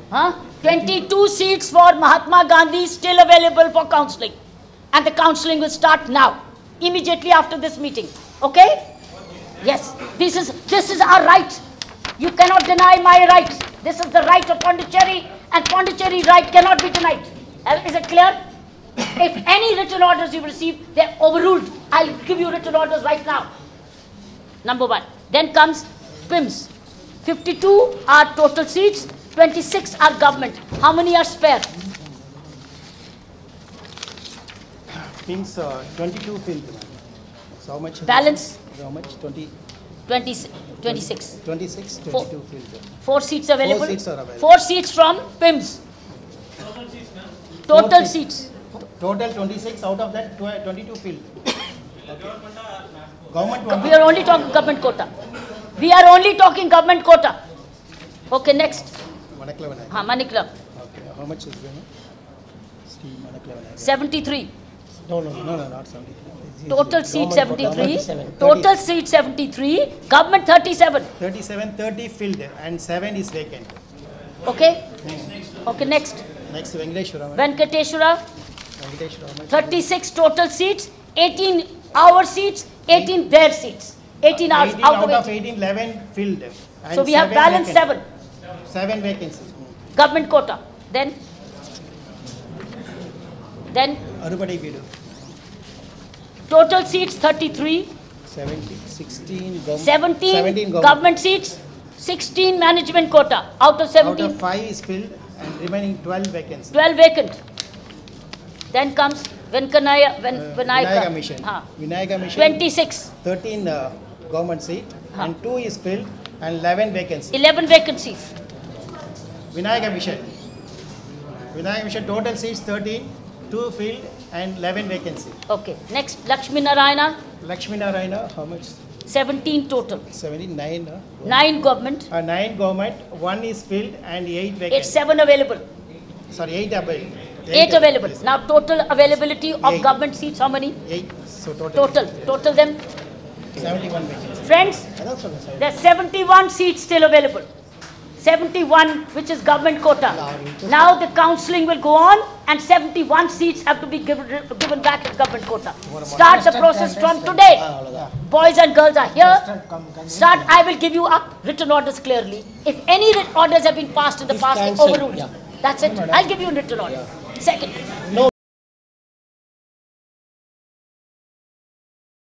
22 seats for Mahatma Gandhi still available for counselling. And the counselling will start now, immediately after this meeting. Okay? Yes, this is our right. You cannot deny my rights. This is the right of Pondicherry, and Pondicherry right cannot be denied. Is it clear? If any written orders you receive, they are overruled. I'll give you written orders right now. Number one. Then comes PIMS. 52 are total seats, 26 are government. How many are spare? PIMS 22 filled. So how much? Balance? How much? 26. 26, 22 filled. 4 seats available? 4 seats are available. 4 seats from PIMS. Total seats. Total 26, out of that 22 filled. Government. We are only talking government quota. We are only talking government quota. Okay, next. Manakla. Manikla. Okay, how much is there? 73. No, not 73. Total seat 73. Total seat 73. Government 37. 37, 30 filled and 7 is vacant. Okay? Okay, next. Next, Venkateshwara. Venkateshwara. 36 36 total seats. 18 our seats. 18 their seats. 18 hours 18 out of 18, 11 filled. And so we have balance 7. 7 vacancies. Government quota. Then Everybody we do. total seats 33. 16 17 government seats. 16 management quota. Out of 17. Out of 5 is filled and remaining 12 vacancies. 12 vacant. Then comes Vinayaka Mission. Vinayaka Mission. 26. 13 government seat and 2 is filled and 11 vacancies. 11 vacancies. Vinayaka Mission. Vinayaka Mission total seats 13, 2 filled and 11 vacancies. Okay. Next, Lakshmi Narayana. Lakshmi Narayana, how much? 17 total. 79. 9 government. 9 government, 1 is filled and 8 vacancies. It's 7 available. Sorry, 8 available. 8 available. Yes. Now total availability of 8. government seats, how many? 8. So total them. 71 vacancies. Friends, there's 71 seats still available. 71, which is government quota. Now the counselling will go on and 71 seats have to be given back as government quota. Start the process from today. Boys and girls are here. Start. I will give you up written orders clearly. If any orders have been passed in the past, overruled. That's it. I'll give you a written order. Second.